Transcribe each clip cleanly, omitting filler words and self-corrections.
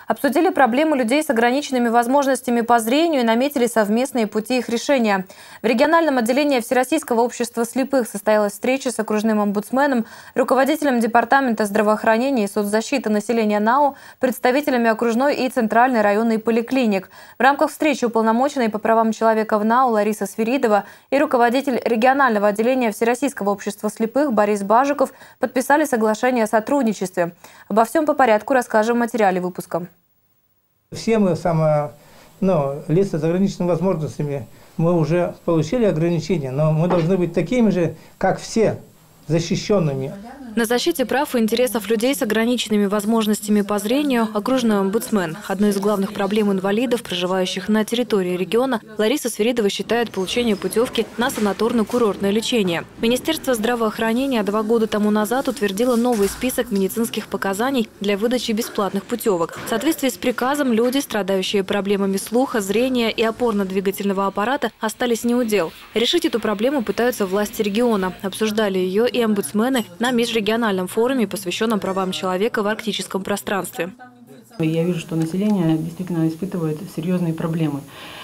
Обсудили проблемы людей с ограниченными возможностями по зрению и наметили совместные пути их решения. В региональном отделении Всероссийского общества слепых состоялась встреча с окружным омбудсменом, руководителем Департамента здравоохранения и соцзащиты населения НАУ, представителями окружной и центральной районной поликлиник. В рамках встречи уполномоченные по правам человека в НАУ Лариса Свиридова и руководитель регионального отделения Всероссийского общества слепых Борис Бажиков подписали соглашение о сотрудничестве. Обо всем по порядку расскажем в материале выпуска. Все мы, лица с ограниченными возможностями, мы уже получили ограничения, но мы должны быть такими же, как все, защищенными. На защите прав и интересов людей с ограниченными возможностями по зрению окружной омбудсмен. Одной из главных проблем инвалидов, проживающих на территории региона, Лариса Свиридова считает получение путевки на санаторно-курортное лечение. Министерство здравоохранения 2 года тому назад утвердило новый список медицинских показаний для выдачи бесплатных путевок. В соответствии с приказом люди, страдающие проблемами слуха, зрения и опорно-двигательного аппарата, остались не у дел. Решить эту проблему пытаются власти региона. Обсуждали ее и омбудсмены на межрегиональном форуме, посвященном правам человека в арктическом пространстве. Я вижу, что население действительно испытывает серьезные проблемы.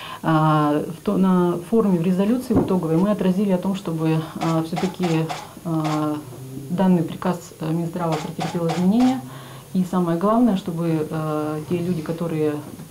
На форуме в резолюции в итоговой мы отразили о том, чтобы все-таки данный приказ Минздрава претерпел изменения. И самое главное, чтобы те люди, которые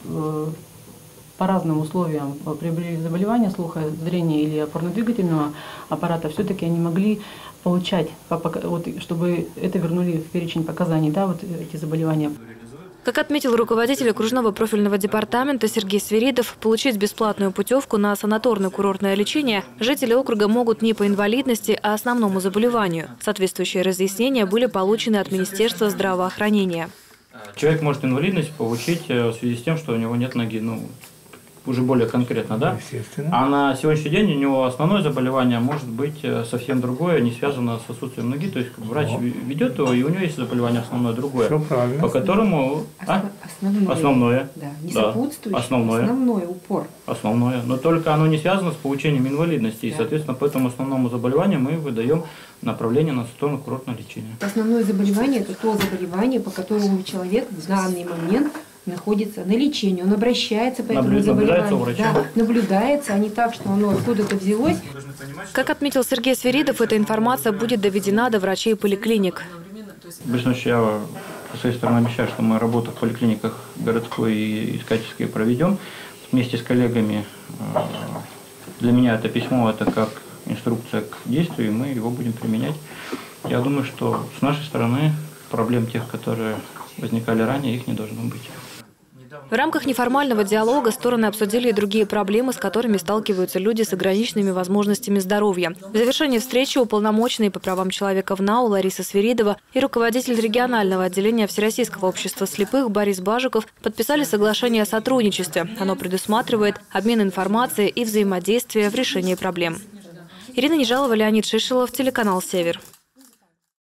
по разным условиям приобрели заболевания слуха, зрения или опорно-двигательного аппарата, все-таки они могли получать, чтобы это вернули в перечень показаний, эти заболевания. Как отметил руководитель окружного профильного департамента Сергей Свиридов, получить бесплатную путевку на санаторно-курортное лечение жители округа могут не по инвалидности, а основному заболеванию. Соответствующие разъяснения были получены от Министерства здравоохранения. Человек может инвалидность получить в связи с тем, что у него нет ноги. Уже более конкретно, да? Естественно. А на сегодняшний день у него основное заболевание может быть совсем другое, не связано с отсутствием ноги. То есть врач ведет его, и у него есть заболевание основное другое. Все правильно. По которому... Основное. Да, не сопутствующее, основной упор. Основное. Но только оно не связано с получением инвалидности. Да. И, соответственно, по этому основному заболеванию мы выдаем направление на санаторно-курортное лечение. Основное заболевание – это то заболевание, по которому человек в данный момент находится на лечении, он обращается по этому заболеванию. Наблюдается, а не так, что оно откуда-то взялось. Как отметил Сергей Свиридов, эта информация будет доведена до врачей поликлиник. Я со своей стороны обещаю, что мы работу в поликлиниках городской и искательской проведем вместе с коллегами. Для меня это письмо, это как инструкция к действию, и мы его будем применять. Я думаю, что с нашей стороны проблем тех, которые возникали ранее, их не должно быть. В рамках неформального диалога стороны обсудили и другие проблемы, с которыми сталкиваются люди с ограниченными возможностями здоровья. В завершении встречи уполномоченные по правам человека в НАУ Лариса Свиридова и руководитель регионального отделения Всероссийского общества слепых Борис Бажиков подписали соглашение о сотрудничестве. Оно предусматривает обмен информацией и взаимодействие в решении проблем. Ирина Нежалова, Леонид Шишилов, телеканал «Север».